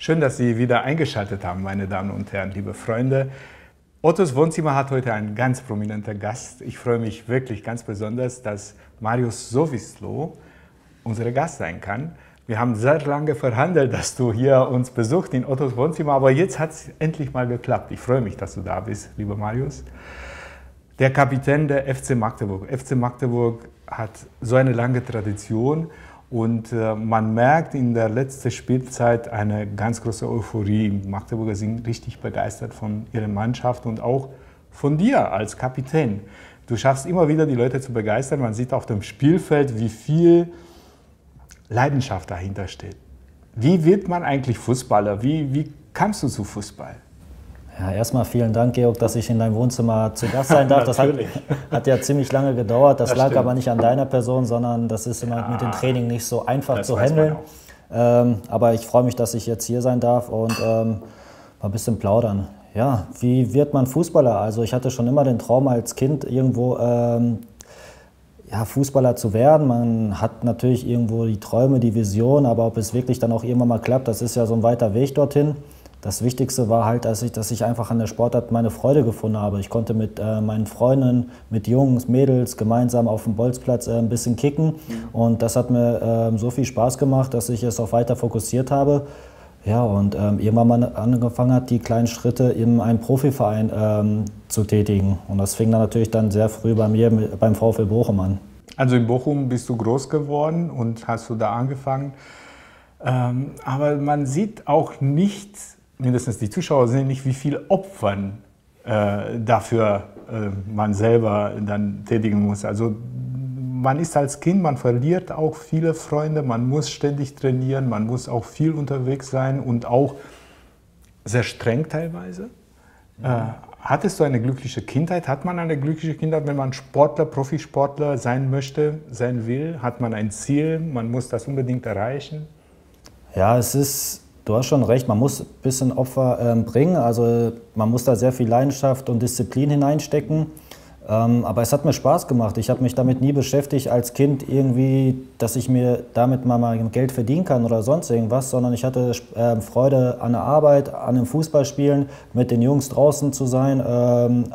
Schön, dass Sie wieder eingeschaltet haben, meine Damen und Herren, liebe Freunde. Ottos Wohnzimmer hat heute einen ganz prominenten Gast. Ich freue mich wirklich ganz besonders, dass Marius Sowislo unser Gast sein kann. Wir haben sehr lange verhandelt, dass du hier uns besuchst in Ottos Wohnzimmer, aber jetzt hat es endlich mal geklappt. Ich freue mich, dass du da bist, lieber Marius. Der Kapitän der FC Magdeburg. FC Magdeburg hat so eine lange Tradition und man merkt in der letzten Spielzeit eine ganz große Euphorie. Die Magdeburger sind richtig begeistert von ihrer Mannschaft und auch von dir als Kapitän. Du schaffst immer wieder, die Leute zu begeistern. Man sieht auf dem Spielfeld, wie viel Leidenschaft dahinter steht. Wie wird man eigentlich Fußballer? Wie kamst du zu Fußball? Ja, erstmal vielen Dank, Georg, dass ich in deinem Wohnzimmer zu Gast sein darf. Das hat ja ziemlich lange gedauert. Das lag aber nicht an deiner Person, sondern das ist immer mit dem Training nicht so einfach zu handeln. Aber ich freue mich, dass ich jetzt hier sein darf und mal ein bisschen plaudern. Ja, wie wird man Fußballer? Also ich hatte schon immer den Traum als Kind irgendwo Fußballer zu werden. Man hat natürlich irgendwo die Träume, die Vision, aber ob es wirklich dann auch irgendwann mal klappt, das ist ja so ein weiter Weg dorthin. Das Wichtigste war halt, dass ich einfach an der Sportart meine Freude gefunden habe. Ich konnte mit meinen Freunden, mit Jungs, Mädels gemeinsam auf dem Bolzplatz ein bisschen kicken und das hat mir so viel Spaß gemacht, dass ich es auch weiter fokussiert habe. Ja, und irgendwann mal angefangen hat, die kleinen Schritte in einen Profiverein zu tätigen. Und das fing dann natürlich dann sehr früh bei mir beim VfL Bochum an. Also in Bochum bist du groß geworden und hast du da angefangen. Aber man sieht auch nicht, mindestens die Zuschauer sehen nicht, wie viel Opfern dafür man selber dann tätigen muss. Also man ist als Kind, man verliert auch viele Freunde, man muss ständig trainieren, man muss auch viel unterwegs sein und auch sehr streng teilweise. Hattest du eine glückliche Kindheit? Hat man eine glückliche Kindheit, wenn man Sportler, Profisportler sein möchte, sein will? Hat man ein Ziel, man muss das unbedingt erreichen? Ja, du hast schon recht, man muss ein bisschen Opfer bringen, also man muss da sehr viel Leidenschaft und Disziplin hineinstecken. Aber es hat mir Spaß gemacht. Ich habe mich damit nie beschäftigt als Kind irgendwie, dass ich mir damit mal Geld verdienen kann oder sonst irgendwas, sondern ich hatte Freude an der Arbeit, an dem Fußballspielen, mit den Jungs draußen zu sein,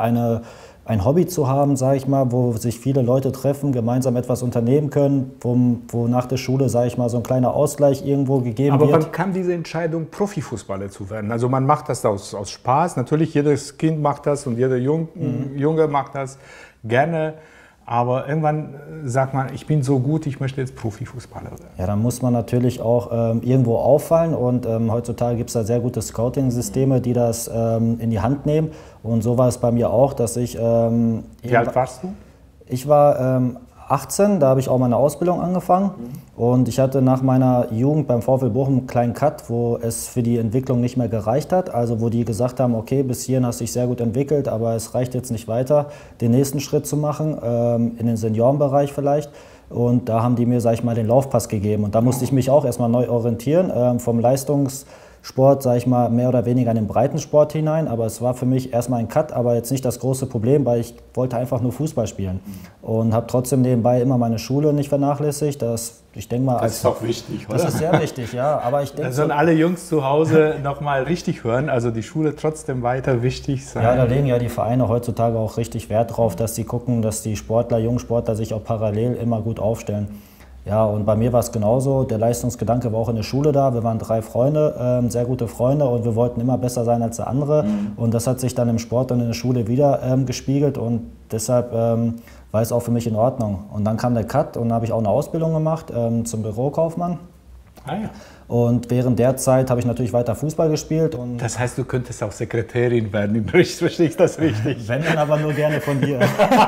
ein Hobby zu haben, sage ich mal, wo sich viele Leute treffen, gemeinsam etwas unternehmen können, wo nach der Schule, sage ich mal, so ein kleiner Ausgleich irgendwo gegeben wird. Aber wann kam diese Entscheidung, Profifußballer zu werden? Also man macht das aus Spaß, natürlich jedes Kind macht das und jeder Junge macht das gerne, aber irgendwann sagt man, ich bin so gut, ich möchte jetzt Profifußballer werden. Ja, dann muss man natürlich auch irgendwo auffallen und heutzutage gibt es da sehr gute Scouting-Systeme, die das in die Hand nehmen. Und so war es bei mir auch, dass ich... Wie alt warst du? Ich war 18, da habe ich auch meine Ausbildung angefangen und ich hatte nach meiner Jugend beim VfL Bochum einen kleinen Cut, wo es für die Entwicklung nicht mehr gereicht hat, also wo die gesagt haben, okay, bis hierhin hast du dich sehr gut entwickelt, aber es reicht jetzt nicht weiter, den nächsten Schritt zu machen, in den Seniorenbereich vielleicht. Und da haben die mir, sag ich mal, den Laufpass gegeben und da musste ich mich auch erstmal neu orientieren, vom Leistungssport, sage ich mal, mehr oder weniger in den Breitensport hinein, aber es war für mich erstmal ein Cut, aber jetzt nicht das große Problem, weil ich wollte einfach nur Fußball spielen und habe trotzdem nebenbei immer meine Schule nicht vernachlässigt. Ich denke mal, das ist auch wichtig, oder? Das ist sehr wichtig, ja. Aber ich denke, da sollen alle Jungs zu Hause nochmal richtig hören, also die Schule trotzdem weiter wichtig sein. Ja, da legen ja die Vereine heutzutage auch richtig Wert drauf, dass sie gucken, dass die jungen Sportler sich auch parallel immer gut aufstellen. Ja, und bei mir war es genauso. Der Leistungsgedanke war auch in der Schule da. Wir waren 3 Freunde, sehr gute Freunde und wir wollten immer besser sein als der andere. Und das hat sich dann im Sport und in der Schule wieder gespiegelt und deshalb war es auch für mich in Ordnung. Und dann kam der Cut und dann habe ich auch eine Ausbildung gemacht zum Bürokaufmann. Ah, ja. Und während der Zeit habe ich natürlich weiter Fußball gespielt. Und das heißt, du könntest auch Sekretärin werden im Bericht, verstehe ich das richtig? Wenn, dann aber nur gerne von dir.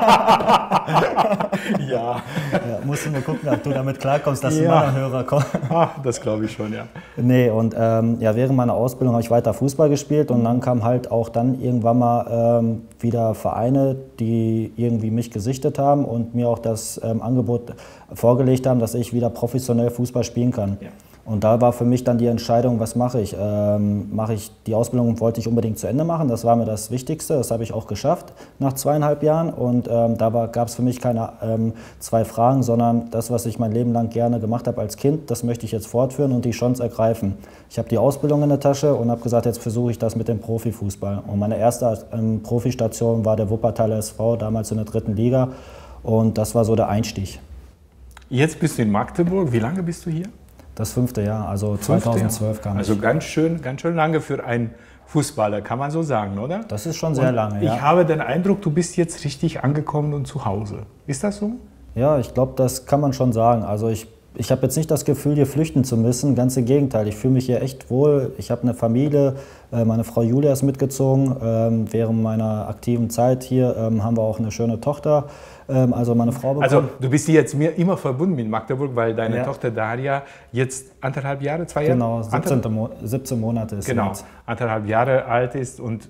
Ja. Musst du nur gucken, ob du damit klarkommst, dass du meiner Hörer kommst. Das glaube ich schon, ja. Nee, und während meiner Ausbildung habe ich weiter Fußball gespielt und dann kam halt auch dann irgendwann mal wieder Vereine, die irgendwie mich gesichtet haben und mir auch das Angebot vorgelegt haben, dass ich wieder professionell Fußball spielen kann. Ja. Und da war für mich dann die Entscheidung, was mache ich? Mache ich die Ausbildung, wollte ich unbedingt zu Ende machen, das war mir das Wichtigste, das habe ich auch geschafft nach 2,5 Jahren und da gab es für mich keine zwei Fragen, sondern das, was ich mein Leben lang gerne gemacht habe als Kind, das möchte ich jetzt fortführen und die Chance ergreifen. Ich habe die Ausbildung in der Tasche und habe gesagt, jetzt versuche ich das mit dem Profifußball. Und meine erste Profistation war der Wuppertaler SV, damals in der 3. Liga und das war so der Einstieg. Jetzt bist du in Magdeburg, wie lange bist du hier? Das 5. Jahr, also 2012 kam ich. Also ganz schön lange für einen Fußballer, kann man so sagen, oder? Das ist schon sehr lange, ja. Ich habe den Eindruck, du bist jetzt richtig angekommen und zu Hause. Ist das so? Ja, ich glaube, das kann man schon sagen. Also ich habe jetzt nicht das Gefühl, hier flüchten zu müssen, ganz im Gegenteil. Ich fühle mich hier echt wohl. Ich habe eine Familie, meine Frau Julia ist mitgezogen. Während meiner aktiven Zeit hier haben wir auch eine schöne Tochter, also meine Frau bekommen. Also du bist jetzt mir immer verbunden mit Magdeburg, weil deine Tochter Daria jetzt 1,5 Jahre, 2 Jahre? Genau, 17 Monate ist sie jetzt. 1,5 Jahre alt ist und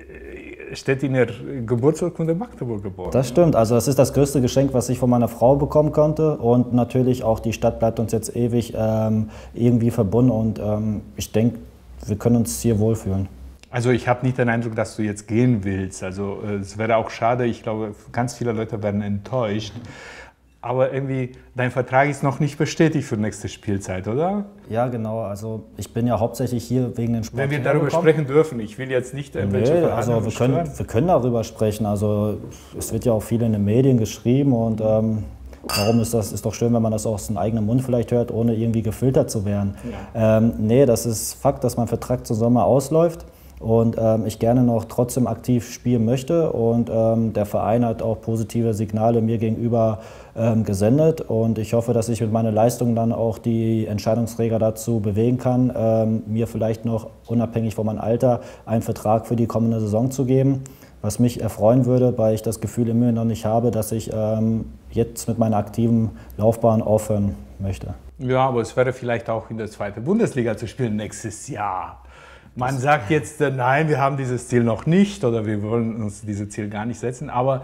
steht in der Geburtsurkunde Magdeburg geboren. Das stimmt, also das ist das größte Geschenk, was ich von meiner Frau bekommen konnte und natürlich auch die Stadt bleibt uns jetzt ewig irgendwie verbunden und ich denke, wir können uns hier wohlfühlen. Also ich habe nicht den Eindruck, dass du jetzt gehen willst, also es wäre auch schade, ich glaube, ganz viele Leute werden enttäuscht. Aber irgendwie, dein Vertrag ist noch nicht bestätigt für nächste Spielzeit, oder? Ja, genau. Also ich bin ja hauptsächlich hier wegen den Sport. Wenn wir darüber sprechen dürfen, ich will jetzt nicht welche also wir können darüber sprechen. Also es wird ja auch viel in den Medien geschrieben und warum ist das? Ist doch schön, wenn man das aus dem eigenen Mund vielleicht hört, ohne irgendwie gefiltert zu werden. Ja. Nee, das ist Fakt, dass mein Vertrag zum Sommer ausläuft. Und ich gerne noch trotzdem aktiv spielen möchte und der Verein hat auch positive Signale mir gegenüber gesendet und ich hoffe, dass ich mit meiner Leistung dann auch die Entscheidungsträger dazu bewegen kann, mir vielleicht noch unabhängig von meinem Alter einen Vertrag für die kommende Saison zu geben, was mich erfreuen würde, weil ich das Gefühl immer noch nicht habe, dass ich jetzt mit meiner aktiven Laufbahn aufhören möchte. Ja, aber es wäre vielleicht auch in der 2. Bundesliga zu spielen nächstes Jahr. Man sagt jetzt, nein, wir haben dieses Ziel noch nicht oder wir wollen uns dieses Ziel gar nicht setzen, aber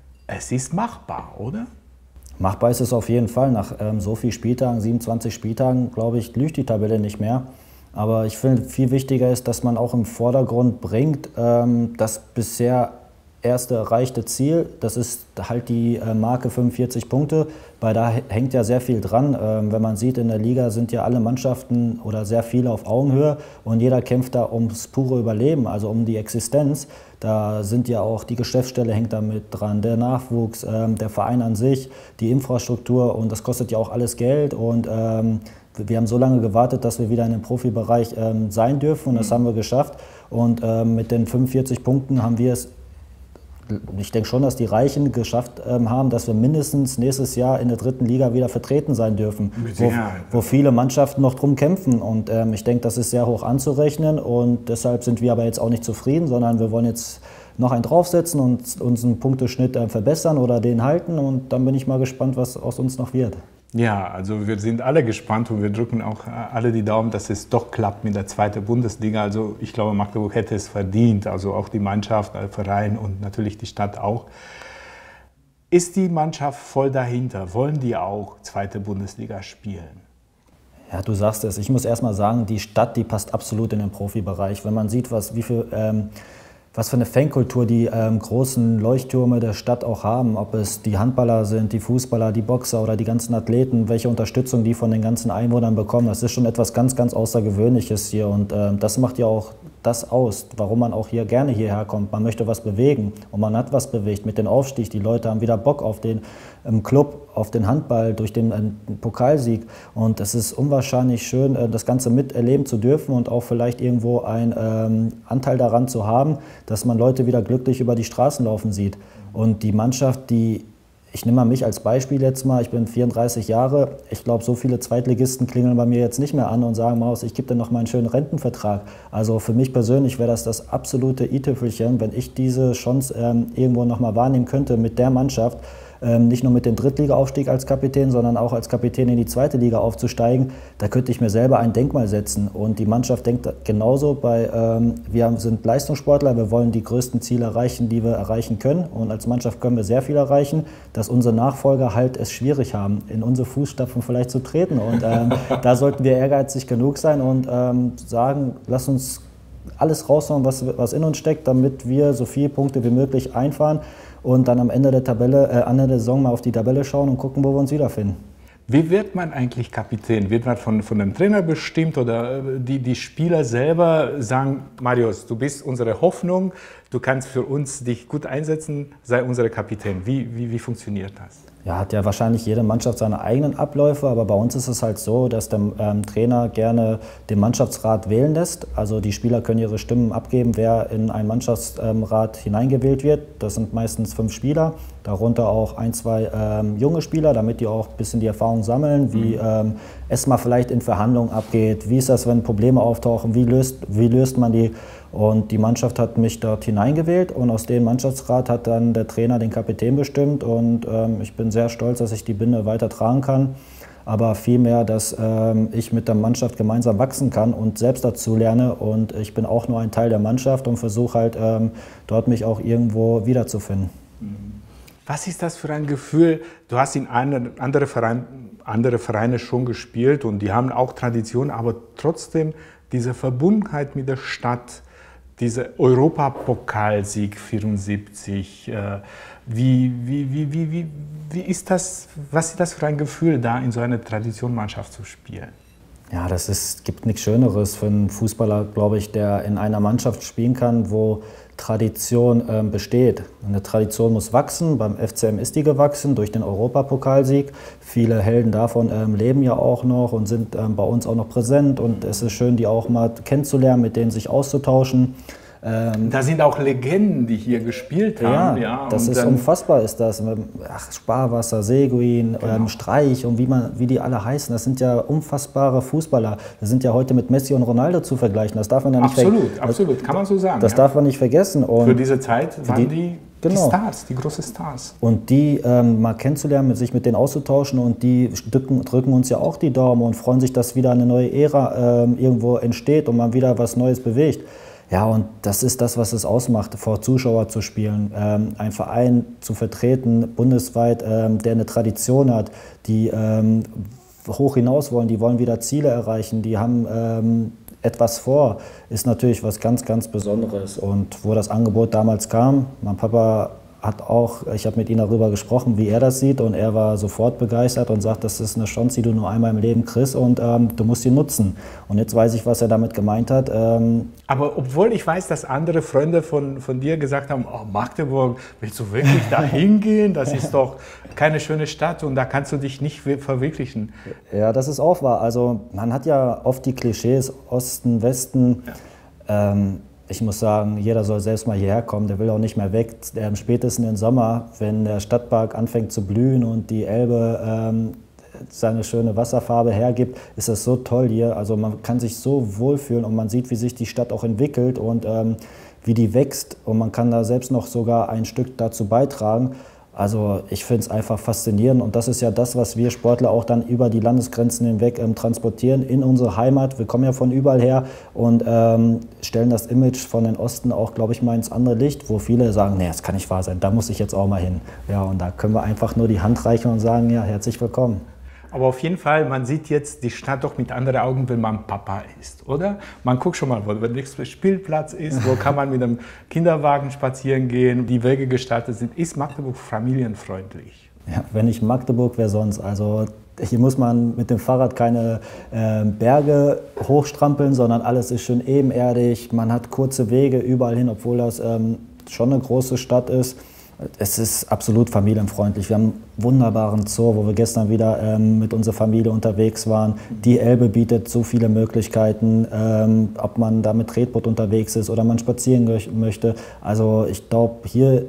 es ist machbar, oder? Machbar ist es auf jeden Fall. Nach so vielen Spieltagen, 27 Spieltagen, glaube ich, lügt die Tabelle nicht mehr. Aber ich finde, viel wichtiger ist, dass man auch im Vordergrund bringt, das bisher erste erreichte Ziel, das ist halt die Marke 45 Punkte, weil da hängt ja sehr viel dran. Wenn man sieht, in der Liga sind ja alle Mannschaften oder sehr viele auf Augenhöhe und jeder kämpft da ums pure Überleben, also um die Existenz. Da sind ja auch die Geschäftsstelle hängt da mit dran, der Nachwuchs, der Verein an sich, die Infrastruktur und das kostet ja auch alles Geld und wir haben so lange gewartet, dass wir wieder in dem Profibereich sein dürfen und das haben wir geschafft und mit den 45 Punkten haben wir es. Ich denke schon, dass die Reichen geschafft haben, dass wir mindestens nächstes Jahr in der 3. Liga wieder vertreten sein dürfen, wo viele Mannschaften noch drum kämpfen. Und ich denke, das ist sehr hoch anzurechnen und deshalb sind wir aber jetzt auch nicht zufrieden, sondern wir wollen jetzt noch einen draufsetzen und unseren Punkteschnitt verbessern oder den halten und dann bin ich mal gespannt, was aus uns noch wird. Ja, also wir sind alle gespannt und wir drücken auch alle die Daumen, dass es doch klappt mit der 2. Bundesliga. Also ich glaube, Magdeburg hätte es verdient, also auch die Mannschaft, der Verein und natürlich die Stadt auch. Ist die Mannschaft voll dahinter? Wollen die auch 2. Bundesliga spielen? Ja, du sagst es. Ich muss erst mal sagen, die Stadt, die passt absolut in den Profibereich. Wenn man sieht, was für eine Fankultur die großen Leuchttürme der Stadt auch haben, ob es die Handballer sind, die Fußballer, die Boxer oder die ganzen Athleten, welche Unterstützung die von den ganzen Einwohnern bekommen, das ist schon etwas ganz, ganz Außergewöhnliches hier und das macht ja auch das aus, warum man auch hier gerne hierher kommt. Man möchte was bewegen und man hat was bewegt mit dem Aufstieg. Die Leute haben wieder Bock auf den Club, auf den Handball durch den Pokalsieg und es ist unwahrscheinlich schön, das Ganze miterleben zu dürfen und auch vielleicht irgendwo einen Anteil daran zu haben, dass man Leute wieder glücklich über die Straßen laufen sieht. Und die Mannschaft, ich nehme mal mich als Beispiel jetzt mal, ich bin 34 Jahre, ich glaube, so viele Zweitligisten klingeln bei mir jetzt nicht mehr an und sagen, Maus, ich gebe dir noch mal einen schönen Rentenvertrag. Also für mich persönlich wäre das absolute i-Tüpfelchen, wenn ich diese Chance irgendwo noch mal wahrnehmen könnte mit der Mannschaft, nicht nur mit dem Drittliga-Aufstieg als Kapitän, sondern auch als Kapitän in die zweite Liga aufzusteigen. Da könnte ich mir selber ein Denkmal setzen. Und die Mannschaft denkt genauso. Wir sind Leistungssportler, wir wollen die größten Ziele erreichen, die wir erreichen können. Und als Mannschaft können wir sehr viel erreichen, dass unsere Nachfolger halt es schwierig haben, in unsere Fußstapfen vielleicht zu treten. Und da sollten wir ehrgeizig genug sein und sagen, lass uns alles raushauen, was in uns steckt, damit wir so viele Punkte wie möglich einfahren und dann am Ende der Saison mal auf die Tabelle schauen und gucken, wo wir uns wiederfinden. Wie wird man eigentlich Kapitän? Wird man von dem Trainer bestimmt oder die Spieler selber sagen, Marius, du bist unsere Hoffnung, du kannst für uns dich gut einsetzen, sei unser Kapitän. Wie funktioniert das? Ja, hat ja wahrscheinlich jede Mannschaft seine eigenen Abläufe, aber bei uns ist es halt so, dass der Trainer gerne den Mannschaftsrat wählen lässt. Also die Spieler können ihre Stimmen abgeben, wer in einen Mannschaftsrat hineingewählt wird. Das sind meistens 5 Spieler, darunter auch 1, 2 junge Spieler, damit die auch ein bisschen die Erfahrung sammeln, wie es mal vielleicht in Verhandlungen abgeht, wie ist das, wenn Probleme auftauchen, wie löst man die. Und die Mannschaft hat mich dort hineingewählt und aus dem Mannschaftsrat hat dann der Trainer den Kapitän bestimmt und ich bin sehr stolz, dass ich die Binde weiter tragen kann, aber vielmehr, dass ich mit der Mannschaft gemeinsam wachsen kann und selbst dazu lerne und ich bin auch nur ein Teil der Mannschaft und versuche halt dort mich auch irgendwo wiederzufinden. Was ist das für ein Gefühl? Du hast in andere Vereine schon gespielt und die haben auch Tradition, aber trotzdem diese Verbundenheit mit der Stadt, dieser Europapokalsieg 74, wie ist das, was ist das für ein Gefühl, da in so einer Traditionmannschaft zu spielen? Ja, gibt nichts Schöneres für einen Fußballer, glaube ich, der in einer Mannschaft spielen kann, wo Tradition besteht. Eine Tradition muss wachsen, beim FCM ist die gewachsen durch den Europapokalsieg. Viele Helden davon leben ja auch noch und sind bei uns auch noch präsent und es ist schön, die auch mal kennenzulernen, mit denen sich auszutauschen. Da sind auch Legenden, die hier gespielt haben. Ja, das ist unfassbar, ist das. Ach, Sparwasser, Seguin, genau. Streich und wie die alle heißen, das sind ja unfassbare Fußballer. Das sind ja heute mit Messi und Ronaldo zu vergleichen. Das darf man ja nicht Absolut, kann man so sagen. Das darf man nicht vergessen. Und für diese Zeit waren die Stars, die großen Stars. Und die mal kennenzulernen, sich mit denen auszutauschen und die drücken uns ja auch die Daumen und freuen sich, dass wieder eine neue Ära irgendwo entsteht und man wieder was Neues bewegt. Ja, und das ist das, was es ausmacht, vor Zuschauer zu spielen, einen Verein zu vertreten, bundesweit, der eine Tradition hat, die hoch hinaus wollen, die wollen wieder Ziele erreichen, die haben etwas vor, ist natürlich was ganz, ganz Besonderes. Und wo das Angebot damals kam, mein Papa ich habe mit ihm darüber gesprochen, wie er das sieht und er war sofort begeistert und sagt, das ist eine Chance, die du nur einmal im Leben kriegst und du musst sie nutzen. Und jetzt weiß ich, was er damit gemeint hat. Aber obwohl ich weiß, dass andere Freunde von dir gesagt haben, oh, Magdeburg, willst du wirklich da hingehen? Das ist doch keine schöne Stadt und da kannst du dich nicht verwirklichen. Ja, das ist auch wahr. Also man hat ja oft die Klischees, Osten, Westen. Ja. Ich muss sagen, jeder soll selbst mal hierher kommen, der will auch nicht mehr weg. Spätestens im Sommer, wenn der Stadtpark anfängt zu blühen und die Elbe seine schöne Wasserfarbe hergibt, ist das so toll hier. Also man kann sich so wohlfühlen und man sieht, wie sich die Stadt auch entwickelt und wie die wächst. Und man kann da selbst noch sogar ein Stück dazu beitragen. Also ich finde es einfach faszinierend und das ist ja das, was wir Sportler auch dann über die Landesgrenzen hinweg transportieren in unsere Heimat. Wir kommen ja von überall her und stellen das Image von den Osten auch, glaube ich, mal ins andere Licht, wo viele sagen, nee, das kann nicht wahr sein, da muss ich jetzt auch mal hin. Ja, und da können wir einfach nur die Hand reichen und sagen, ja, herzlich willkommen. Aber auf jeden Fall, man sieht jetzt die Stadt doch mit anderen Augen, wenn man Papa ist, oder? Man guckt schon mal, wo der nächste Spielplatz ist, wo kann man mit einem Kinderwagen spazieren gehen, die Wege gestaltet sind. Ist Magdeburg familienfreundlich? Ja, wenn nicht Magdeburg, wer sonst? Also hier muss man mit dem Fahrrad keine Berge hochstrampeln, sondern alles ist schön ebenerdig. Man hat kurze Wege überall hin, obwohl das schon eine große Stadt ist. Es ist absolut familienfreundlich. Wir haben einen wunderbaren Zoo, wo wir gestern wieder mit unserer Familie unterwegs waren. Die Elbe bietet so viele Möglichkeiten, ob man da mit Tretboot unterwegs ist oder man spazieren möchte. Also ich glaube, hier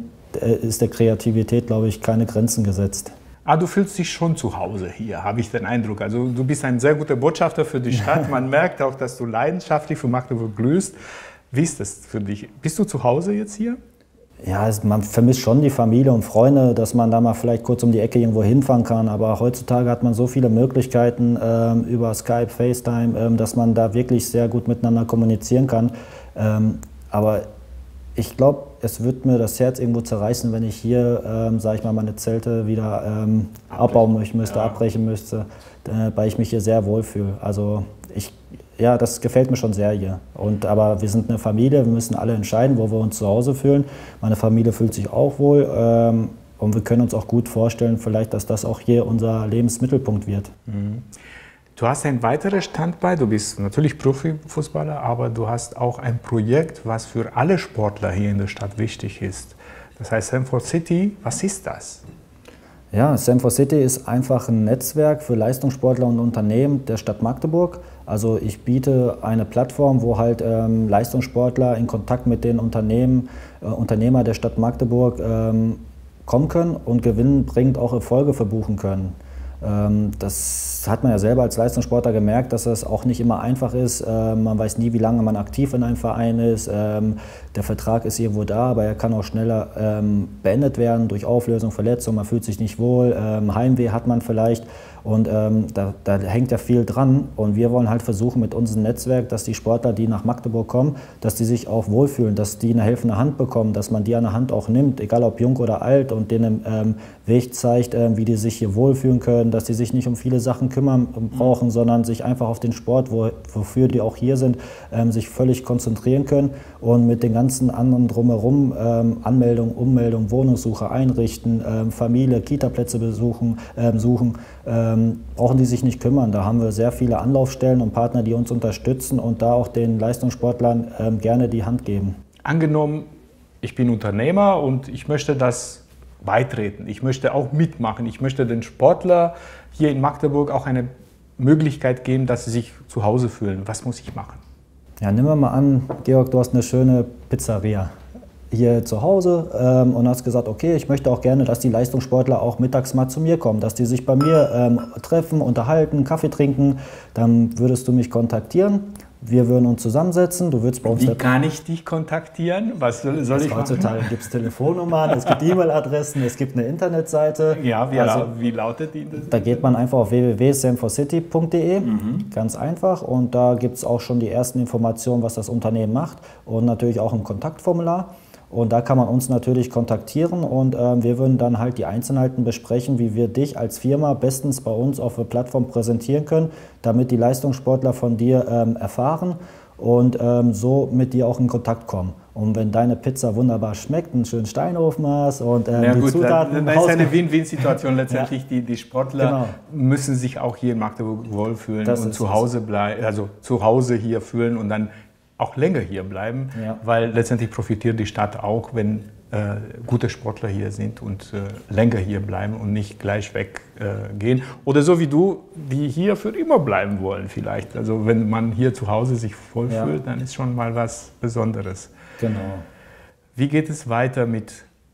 ist der Kreativität, glaube ich, keine Grenzen gesetzt. Du fühlst dich schon zu Hause hier, habe ich den Eindruck. Also du bist ein sehr guter Botschafter für die Stadt. Man merkt auch, dass du leidenschaftlich für Magdeburg glühst. Wie ist das für dich? Bist du zu Hause jetzt hier? Ja, man vermisst schon die Familie und Freunde, dass man da mal vielleicht kurz um die Ecke irgendwo hinfahren kann. Aber heutzutage hat man so viele Möglichkeiten über Skype, FaceTime, dass man da wirklich sehr gut miteinander kommunizieren kann. Aber ich glaube, es wird mir das Herz irgendwo zerreißen, wenn ich hier, sage ich mal, meine Zelte wieder abbauen müsste, abbrechen müsste, weil ich mich hier sehr wohlfühle. Also ja, das gefällt mir schon sehr hier. Aber wir sind eine Familie, wir müssen alle entscheiden, wo wir uns zu Hause fühlen. Meine Familie fühlt sich auch wohl und wir können uns auch gut vorstellen, vielleicht, dass das auch hier unser Lebensmittelpunkt wird. Mhm. Du hast ein weiteres Standbein, du bist natürlich Profifußballer, aber du hast auch ein Projekt, was für alle Sportler hier in der Stadt wichtig ist. Das heißt Sam4 City, was ist das? Ja, Sam4 City ist einfach ein Netzwerk für Leistungssportler und Unternehmen der Stadt Magdeburg. Also ich biete eine Plattform, wo halt Leistungssportler in Kontakt mit den Unternehmer der Stadt Magdeburg kommen können und gewinnbringend auch Erfolge verbuchen können. Das hat man ja selber als Leistungssportler gemerkt, dass es auch nicht immer einfach ist. Man weiß nie, wie lange man aktiv in einem Verein ist. Der Vertrag ist irgendwo da, aber er kann auch schneller beendet werden durch Auflösung, Verletzung. Man fühlt sich nicht wohl, Heimweh hat man vielleicht. Und da hängt ja viel dran. Und wir wollen halt versuchen mit unserem Netzwerk, dass die Sportler, die nach Magdeburg kommen, dass die sich auch wohlfühlen, dass die eine helfende Hand bekommen, dass man die an der Hand auch nimmt, egal ob jung oder alt, und denen Weg zeigt, wie die sich hier wohlfühlen können, dass die sich nicht um viele Sachen kümmern brauchen, sondern sich einfach auf den Sport, wofür die auch hier sind, sich völlig konzentrieren können und mit den ganzen anderen drumherum, Anmeldung, Ummeldung, Wohnungssuche einrichten, Familie, Kitaplätze suchen, brauchen die sich nicht kümmern. Da haben wir sehr viele Anlaufstellen und Partner, die uns unterstützen und da auch den Leistungssportlern gerne die Hand geben. Angenommen, ich bin Unternehmer und ich möchte das beitreten. Ich möchte auch mitmachen. Ich möchte den Sportler hier in Magdeburg auch eine Möglichkeit geben, dass sie sich zu Hause fühlen. Was muss ich machen? Ja, nehmen wir mal an, Georg, du hast eine schöne Pizzeria hier zu Hause und hast gesagt, okay, ich möchte auch gerne, dass die Leistungssportler auch mittags mal zu mir kommen, dass die sich bei mir treffen, unterhalten, Kaffee trinken. Dann würdest du mich kontaktieren. Wir würden uns zusammensetzen, du würdest bei uns... Wie kann ich dich kontaktieren? Was soll ich machen? Heutzutage gibt es Telefonnummern, es gibt E-Mail-Adressen, es gibt eine Internetseite. Ja, wie lautet die? Da geht man einfach auf www.sam4city.de, ganz einfach. Und da gibt es auch schon die ersten Informationen, was das Unternehmen macht und natürlich auch ein Kontaktformular. Und da kann man uns natürlich kontaktieren und wir würden dann halt die Einzelheiten besprechen, wie wir dich als Firma bestens bei uns auf der Plattform präsentieren können, damit die Leistungssportler von dir erfahren und so mit dir auch in Kontakt kommen. Und wenn deine Pizza wunderbar schmeckt, einen schönen Steinofen hast und die Zutaten... Das ist eine Win-Win-Situation letztendlich. Ja. Die Sportler müssen sich auch hier in Magdeburg wohlfühlen und zu Hause bleiben, also zu Hause hier fühlen und dann auch länger hier bleiben, weil letztendlich profitiert die Stadt auch, wenn gute Sportler hier sind und länger hier bleiben und nicht gleich weggehen. Oder so wie du, die hier für immer bleiben wollen vielleicht. Also wenn man hier zu Hause sich wohlfühlt, dann ist schon mal was Besonderes. Genau. Wie geht es weiter mit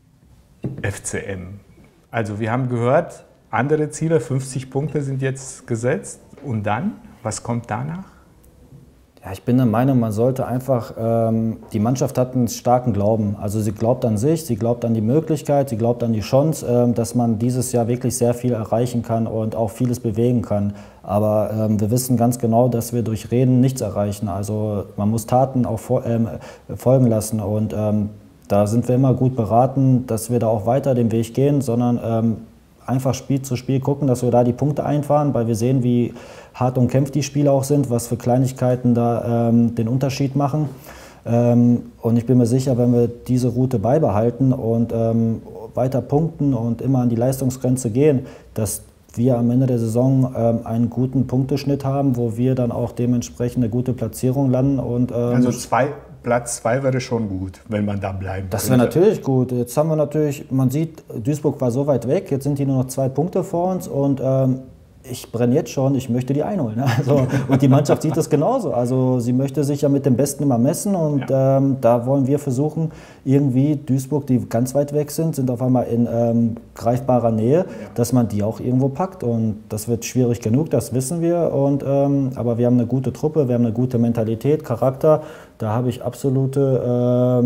FCM? Also wir haben gehört, andere Ziele, 50 Punkte sind jetzt gesetzt. Und dann, was kommt danach? Ja, ich bin der Meinung, man sollte einfach, die Mannschaft hat einen starken Glauben. Also sie glaubt an sich, sie glaubt an die Möglichkeit, sie glaubt an die Chance, dass man dieses Jahr wirklich sehr viel erreichen kann und auch vieles bewegen kann. Aber wir wissen ganz genau, dass wir durch Reden nichts erreichen. Also man muss Taten auch folgen lassen und da sind wir immer gut beraten, dass wir da auch weiter den Weg gehen, sondern einfach Spiel zu Spiel gucken, dass wir da die Punkte einfahren, weil wir sehen, wie hart umkämpft die Spiele auch sind, was für Kleinigkeiten da den Unterschied machen. Und ich bin mir sicher, wenn wir diese Route beibehalten und weiter punkten und immer an die Leistungsgrenze gehen, dass wir am Ende der Saison einen guten Punkteschnitt haben, wo wir dann auch dementsprechend eine gute Platzierung landen. Und, also Platz 2 wäre schon gut, wenn man da bleiben Das wäre natürlich gut. Jetzt haben wir natürlich, man sieht, Duisburg war so weit weg, jetzt sind hier nur noch 2 Punkte vor uns und ich brenne jetzt schon, ich möchte die einholen. Also, und die Mannschaft sieht das genauso. Also sie möchte sich ja mit dem Besten immer messen und da wollen wir versuchen, irgendwie Duisburg, die ganz weit weg sind auf einmal in greifbarer Nähe, dass man die auch irgendwo packt. Und das wird schwierig genug, das wissen wir. Und, aber wir haben eine gute Truppe, wir haben eine gute Mentalität, Charakter. Da habe ich absolute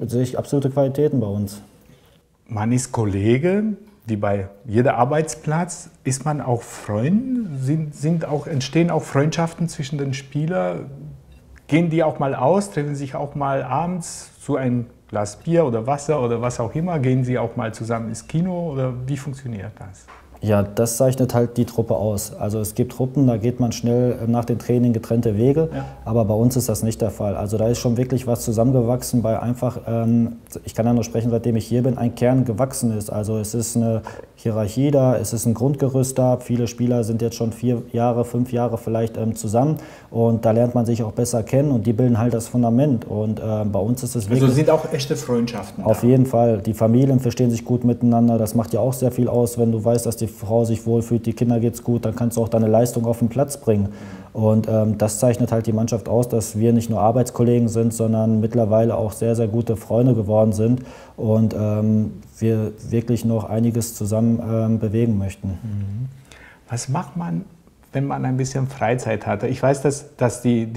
sehe ich absolute Qualitäten bei uns. Man ist Kollege, wie bei jedem Arbeitsplatz. Ist man auch Freund? Entstehen auch Freundschaften zwischen den Spielern? Gehen die auch mal aus, treffen sich auch mal abends zu einem Glas Bier oder Wasser oder was auch immer? Gehen sie auch mal zusammen ins Kino oder wie funktioniert das? Ja, das zeichnet halt die Truppe aus. Also es gibt Truppen, da geht man schnell nach dem Training getrennte Wege, ja. Aber bei uns ist das nicht der Fall. Also da ist schon wirklich was zusammengewachsen, weil einfach, ich kann ja nur sprechen, seitdem ich hier bin, ein Kern gewachsen ist. Also es ist eine Hierarchie da, es ist ein Grundgerüst da. Viele Spieler sind jetzt schon 4 Jahre, 5 Jahre vielleicht zusammen und da lernt man sich auch besser kennen und die bilden halt das Fundament. Und bei uns ist es wirklich... Also sind auch echte Freundschaften Auf jeden Fall. Die Familien verstehen sich gut miteinander. Das macht ja auch sehr viel aus, wenn du weißt, dass die Frau sich wohlfühlt, die Kinder geht's gut, dann kannst du auch deine Leistung auf den Platz bringen. Und das zeichnet halt die Mannschaft aus, dass wir nicht nur Arbeitskollegen sind, sondern mittlerweile auch sehr, sehr gute Freunde geworden sind und wir wirklich noch einiges zusammen bewegen möchten. Was macht man, wenn man ein bisschen Freizeit hat? Ich weiß, dass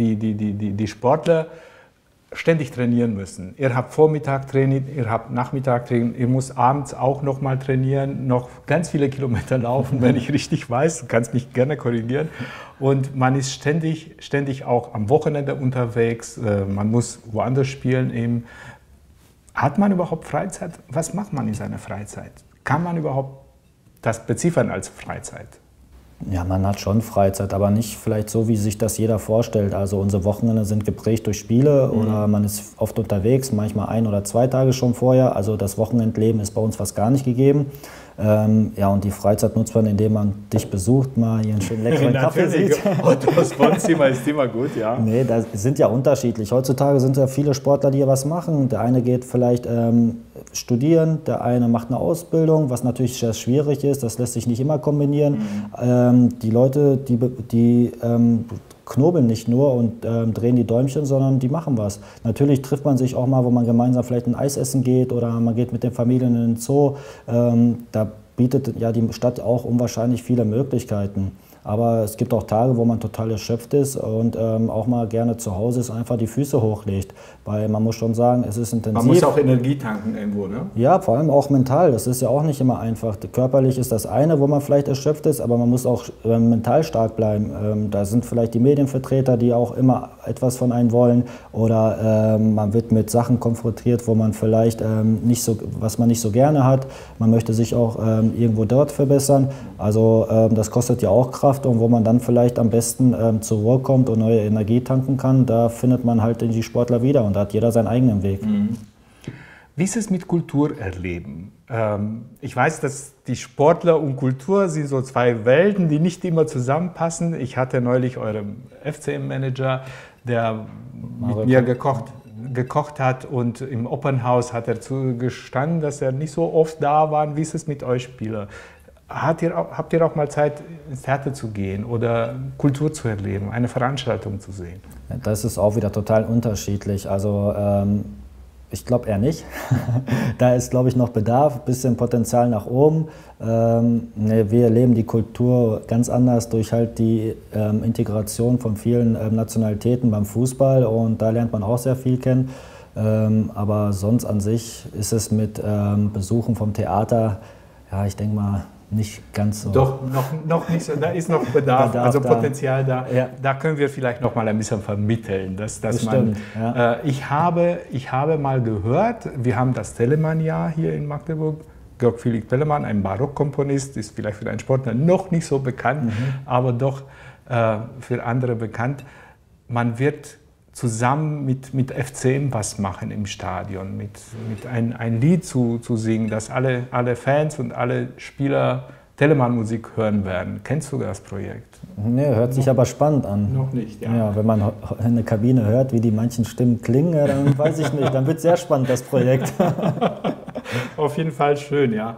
die Sportler ständig trainieren müssen. Ihr habt Vormittag trainiert, ihr habt Nachmittag trainiert, ihr müsst abends auch noch mal trainieren, noch ganz viele Kilometer laufen, wenn ich richtig weiß. Du kannst mich gerne korrigieren. Und man ist ständig auch am Wochenende unterwegs. Man muss woanders spielen eben. Hat man überhaupt Freizeit? Was macht man in seiner Freizeit? Kann man überhaupt das beziffern als Freizeit? Ja, man hat schon Freizeit, aber nicht vielleicht so, wie sich das jeder vorstellt. Also unsere Wochenende sind geprägt durch Spiele oder man ist oft unterwegs, manchmal 1 oder 2 Tage schon vorher. Also das Wochenendleben ist bei uns fast gar nicht gegeben. Ja, und die Freizeit nutzt man, indem man dich besucht, mal hier einen schönen leckeren Kaffee sieht. Das Wohnzimmer ist immer gut, ja. Nee, das sind ja unterschiedlich. Heutzutage sind ja viele Sportler, die ja was machen. Der eine geht vielleicht studieren, der eine macht eine Ausbildung, was natürlich sehr schwierig ist. Das lässt sich nicht immer kombinieren. Die Leute, die knobeln nicht nur und drehen die Däumchen, sondern die machen was. Natürlich trifft man sich auch mal, wo man gemeinsam vielleicht ein Eis essen geht oder man geht mit den Familien in den Zoo. Da bietet ja die Stadt auch unwahrscheinlich viele Möglichkeiten. Aber es gibt auch Tage, wo man total erschöpft ist und auch mal gerne zu Hause ist, einfach die Füße hochlegt. Weil man muss schon sagen, es ist intensiv. Man muss auch Energie tanken irgendwo, ne? Ja, vor allem auch mental. Das ist ja auch nicht immer einfach. Körperlich ist das eine, wo man vielleicht erschöpft ist, aber man muss auch mental stark bleiben. Da sind vielleicht die Medienvertreter, die auch immer etwas von einem wollen. Oder man wird mit Sachen konfrontiert, wo man vielleicht was man nicht so gerne hat. Man möchte sich auch irgendwo dort verbessern. Also das kostet ja auch Kraft. Und wo man dann vielleicht am besten zur Ruhe kommt und neue Energie tanken kann, da findet man halt die Sportler wieder und da hat jeder seinen eigenen Weg. Wie ist es mit Kulturerleben? Ich weiß, dass die Sportler und Kultur sind so 2 Welten, die nicht immer zusammenpassen. Ich hatte neulich euren FCM-Manager, der mit mir gekocht hat und im Open House hat er zugestanden, dass er nicht so oft da war. Wie ist es mit euch Spielern? Habt ihr auch mal Zeit, ins Theater zu gehen oder Kultur zu erleben, eine Veranstaltung zu sehen? Das ist auch wieder total unterschiedlich. Also ich glaube eher nicht. Da ist, glaube ich, noch Bedarf, ein bisschen Potenzial nach oben. Wir erleben die Kultur ganz anders durch halt die Integration von vielen Nationalitäten beim Fußball und da lernt man auch sehr viel kennen. Aber sonst an sich ist es mit Besuchen vom Theater, ja, ich denke mal, nicht ganz so. Doch, noch nicht so. Da ist noch Bedarf, also Potenzial da. Ja. Da können wir vielleicht noch mal ein bisschen vermitteln. Dass Bestimmt, man, ja. Ich habe mal gehört, wir haben das Telemann-Jahr hier in Magdeburg. Georg Philipp Telemann, ein Barockkomponist, ist vielleicht für einen Sportler noch nicht so bekannt, aber doch für andere bekannt. Man wird zusammen mit FCM was machen im Stadion, mit ein Lied zu singen, dass alle Fans und alle Spieler Telemann-Musik hören werden. Kennst du das Projekt? Nee, hört sich aber spannend an. Noch nicht, ja. Ja, wenn man in der Kabine hört, wie die manchen Stimmen klingen, ja, dann weiß ich nicht, dann wird es sehr spannend, das Projekt. Auf jeden Fall schön, ja.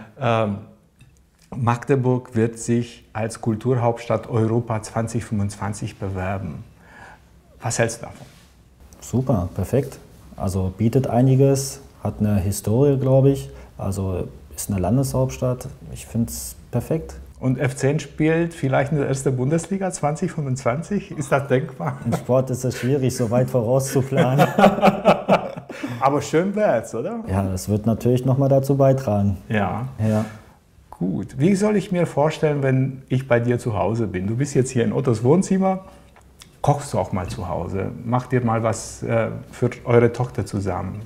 Magdeburg wird sich als Kulturhauptstadt Europa 2025 bewerben. Was hältst du davon? Super, perfekt. Also bietet einiges, hat eine Historie, glaube ich. Also ist eine Landeshauptstadt. Ich finde es perfekt. Und F10 spielt vielleicht in der ersten Bundesliga 2025? Ist das denkbar? Im Sport ist es schwierig, so weit vorauszuplanen. Aber schön wär's, oder? Ja, das wird natürlich nochmal dazu beitragen. Ja. Ja. Gut. Wie soll ich mir vorstellen, wenn ich bei dir zu Hause bin? Du bist jetzt hier in Ottos Wohnzimmer. Kochst du auch mal zu Hause? Macht ihr mal was für eure Tochter zusammen?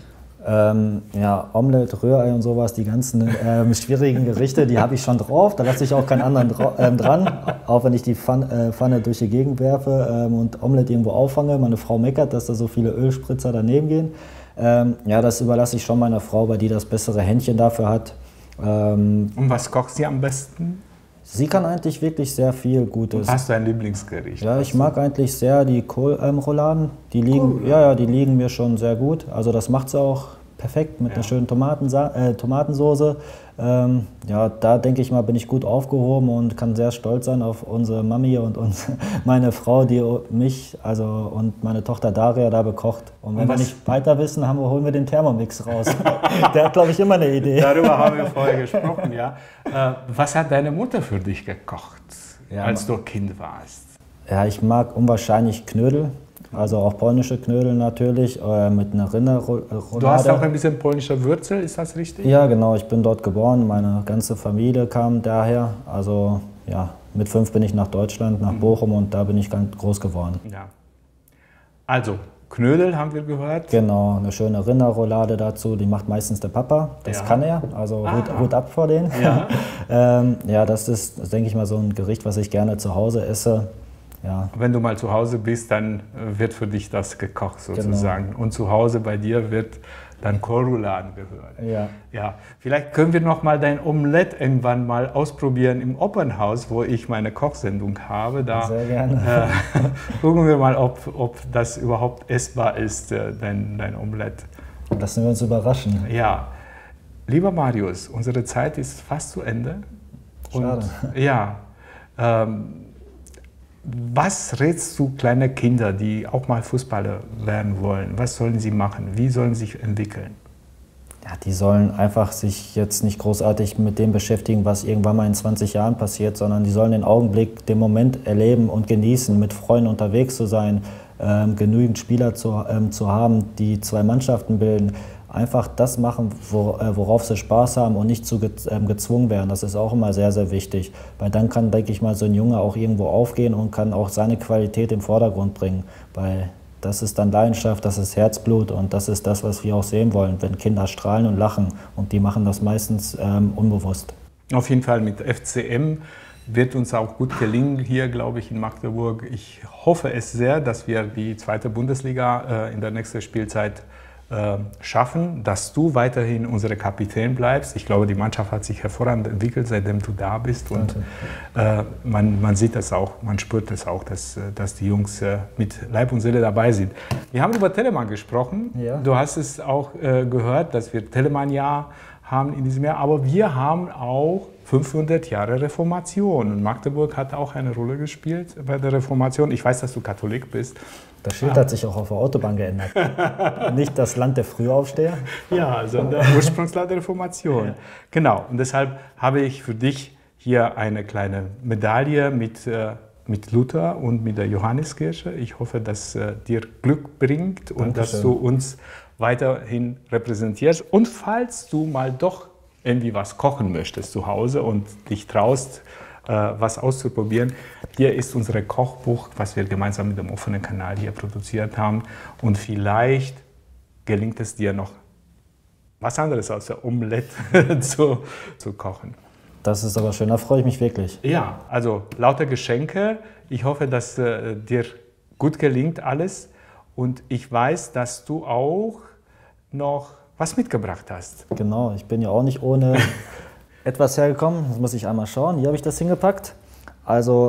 Ja, Omelette, Rührei und sowas, die ganzen schwierigen Gerichte, die habe ich schon drauf. Da lasse ich auch keinen anderen dran, auch wenn ich die Pfanne durch die Gegend werfe und Omelette irgendwo auffange. Meine Frau meckert, dass da so viele Ölspritzer daneben gehen. Ja, das überlasse ich schon meiner Frau, weil die das bessere Händchen dafür hat. Und was kochst du am besten? Sie kann eigentlich wirklich sehr viel Gutes. Hast du ein Lieblingsgericht? Ja, ich mag eigentlich sehr die Kohlrouladen. Die liegen mir schon sehr gut. Also das macht sie auch perfekt mit einer schönen Tomatensoße. Ja, da denke ich mal, bin ich gut aufgehoben und kann sehr stolz sein auf unsere Mami und meine Frau, die mich und meine Tochter Daria da bekocht. Und wenn wir nicht weiter wissen, holen wir den Thermomix raus. Der hat, glaube ich, immer eine Idee. Darüber haben wir vorher gesprochen, ja. Was hat deine Mutter für dich gekocht, als du Kind warst? Ja, ich mag unwahrscheinlich Knödel. Also auch polnische Knödel natürlich, mit einer Rinderroulade. Du hast auch ein bisschen polnische Wurzel, ist das richtig? Ja, genau. Ich bin dort geboren. Meine ganze Familie kam daher. Also ja, mit 5 bin ich nach Deutschland, nach Bochum und da bin ich ganz groß geworden. Ja. Also, Knödel haben wir gehört. Genau, eine schöne Rinderroulade dazu. Die macht meistens der Papa. Das kann er. Also Hut ab vor denen. Ja. Ja, das ist, denke ich mal, so ein Gericht, was ich gerne zu Hause esse. Ja. Wenn du mal zu Hause bist, dann wird für dich das gekocht sozusagen. Genau. Und zu Hause bei dir wird dann Kohlrouladen gehört. Ja. Ja. Vielleicht können wir noch mal dein Omelett irgendwann mal ausprobieren im Opernhaus, wo ich meine Kochsendung habe. Da, sehr gerne. Gucken wir mal, ob das überhaupt essbar ist, dein Omelett. Lassen wir uns überraschen. Ja. Lieber Marius, unsere Zeit ist fast zu Ende. Schade. Und, ja. Was rätst du kleine Kinder, die auch mal Fußballer werden wollen? Was sollen sie machen? Wie sollen sie sich entwickeln? Ja, die sollen einfach sich jetzt nicht großartig mit dem beschäftigen, was irgendwann mal in 20 Jahren passiert, sondern die sollen den Augenblick, den Moment erleben und genießen, mit Freunden unterwegs zu sein, genügend Spieler zu haben, die 2 Mannschaften bilden. Einfach das machen, worauf sie Spaß haben und nicht zu gezwungen werden. Das ist auch immer sehr, sehr wichtig. Weil dann kann, denke ich mal, so ein Junge auch irgendwo aufgehen und kann auch seine Qualität im Vordergrund bringen. Weil das ist dann Leidenschaft, das ist Herzblut und das ist das, was wir auch sehen wollen, wenn Kinder strahlen und lachen. Und die machen das meistens unbewusst. Auf jeden Fall mit FCM wird uns auch gut gelingen hier, glaube ich, in Magdeburg. Ich hoffe es sehr, dass wir die 2. Bundesliga in der nächsten Spielzeit schaffen, dass du weiterhin unsere Kapitän bleibst. Ich glaube, die Mannschaft hat sich hervorragend entwickelt, seitdem du da bist. Und man sieht das auch, man spürt das auch, dass die Jungs mit Leib und Seele dabei sind. Wir haben über Telemann gesprochen. Ja. Du hast es auch gehört, dass wir Telemann-Jahr haben in diesem Jahr. Aber wir haben auch 500 Jahre Reformation. Und Magdeburg hat auch eine Rolle gespielt bei der Reformation. Ich weiß, dass du Katholik bist. Das Schild hat sich auch auf der Autobahn geändert. Nicht das Land der Frühaufsteher. Ja, sondern Ursprungsland der Reformation. Ja. Genau. Und deshalb habe ich für dich hier eine kleine Medaille mit Luther und mit der Johanneskirche. Ich hoffe, dass dir Glück bringt und dass du uns weiterhin repräsentierst. Und falls du mal doch irgendwie was kochen möchtest zu Hause und dich traust, was auszuprobieren, hier ist unser Kochbuch, was wir gemeinsam mit dem offenen Kanal hier produziert haben. Und vielleicht gelingt es dir noch, was anderes außer Omelette zu kochen. Das ist aber schön, da freue ich mich wirklich. Ja, also lauter Geschenke. Ich hoffe, dass dir gut gelingt alles. Und ich weiß, dass du auch noch was mitgebracht hast. Genau, ich bin ja auch nicht ohne etwas hergekommen. Das muss ich einmal schauen. Hier habe ich das hingepackt. Also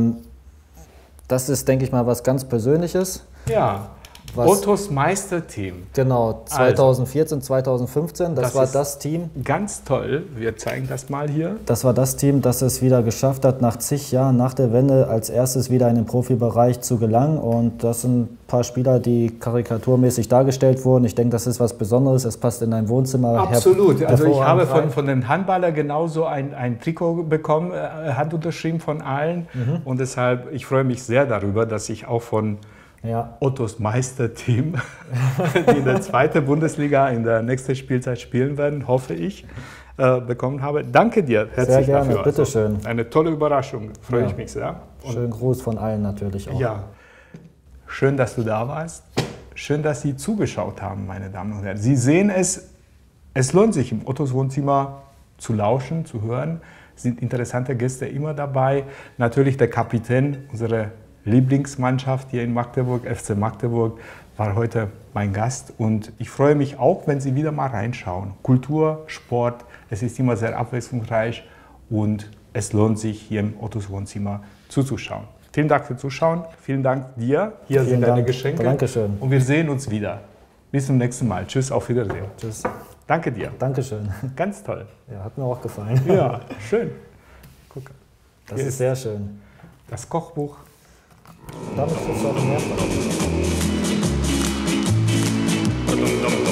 das ist, denke ich mal, was ganz Persönliches. Ja, Ottos Meisterteam. Genau, 2014, 2015, das war das Team. Ganz toll, wir zeigen das mal hier. Das war das Team, das es wieder geschafft hat, nach zig Jahren nach der Wende als erstes wieder in den Profibereich zu gelangen. Und das sind ein paar Spieler, die karikaturmäßig dargestellt wurden. Ich denke, das ist was Besonderes, es passt in dein Wohnzimmer. Absolut, also ich habe von den Handballern genauso ein Trikot bekommen, handunterschrieben von allen. Und deshalb, ich freue mich sehr darüber, dass ich auch von Ja. Ottos Meisterteam, die in der zweiten Bundesliga in der nächsten Spielzeit spielen werden, hoffe ich, bekommen habe. Danke dir herzlich sehr gerne, dafür. bitteschön. Also, eine tolle Überraschung, freue ich mich sehr. Und schönen Gruß von allen natürlich auch. ja, schön, dass du da warst. Schön, dass Sie zugeschaut haben, meine Damen und Herren. Sie sehen es lohnt sich im Ottos Wohnzimmer zu lauschen, zu hören. Es sind interessante Gäste immer dabei. Natürlich der Kapitän, unsere Lieblingsmannschaft hier in Magdeburg, FC Magdeburg, war heute mein Gast. Und ich freue mich auch, wenn Sie wieder mal reinschauen. Kultur, Sport, es ist immer sehr abwechslungsreich und es lohnt sich, hier im Ottos Wohnzimmer zuzuschauen. Vielen Dank fürs Zuschauen. Vielen Dank dir. Hier sind deine Geschenke. Dankeschön. Und wir sehen uns wieder. Bis zum nächsten Mal. Tschüss, auf Wiedersehen. Tschüss. Danke dir. Dankeschön. Ganz toll. Ja, hat mir auch gefallen. Ja, schön. Guck. Das ist sehr schön. Das Kochbuch. Damit ist es auch mehr.